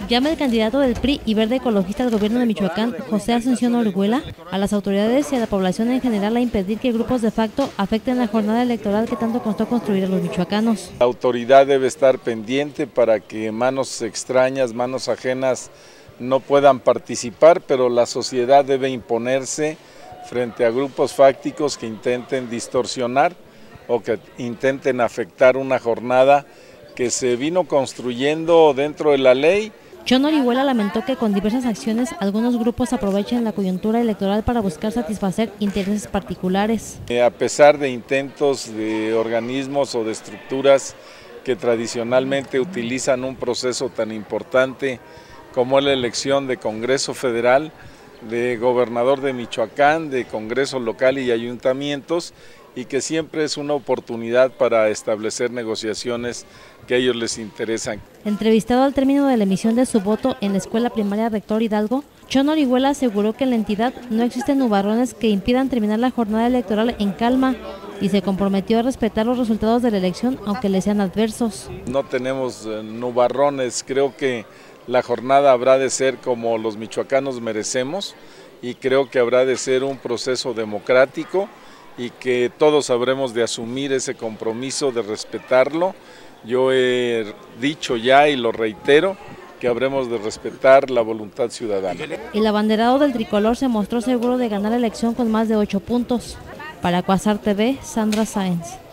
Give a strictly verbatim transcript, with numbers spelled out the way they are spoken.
Llama el candidato del P R I y Verde Ecologista al gobierno de Michoacán, José Ascensión Orihuela, a las autoridades y a la población en general a impedir que grupos de facto afecten la jornada electoral que tanto costó construir a los michoacanos. La autoridad debe estar pendiente para que manos extrañas, manos ajenas no puedan participar, pero la sociedad debe imponerse frente a grupos fácticos que intenten distorsionar o que intenten afectar una jornada que se vino construyendo dentro de la ley. Chon Orihuela lamentó que con diversas acciones algunos grupos aprovechen la coyuntura electoral para buscar satisfacer intereses particulares. A pesar de intentos de organismos o de estructuras que tradicionalmente utilizan un proceso tan importante como es la elección de Congreso Federal, de gobernador de Michoacán, de Congreso local y ayuntamientos, y que siempre es una oportunidad para establecer negociaciones que a ellos les interesan. Entrevistado al término de la emisión de su voto en la Escuela Primaria Rector Hidalgo, Chon Orihuela aseguró que en la entidad no existen nubarrones que impidan terminar la jornada electoral en calma y se comprometió a respetar los resultados de la elección aunque le sean adversos. No tenemos nubarrones, creo que la jornada habrá de ser como los michoacanos merecemos y creo que habrá de ser un proceso democrático y que todos habremos de asumir ese compromiso de respetarlo. Yo he dicho ya y lo reitero que habremos de respetar la voluntad ciudadana. El abanderado del tricolor se mostró seguro de ganar la elección con más de ocho puntos. Para Cuasar T V, Sandra Sáenz.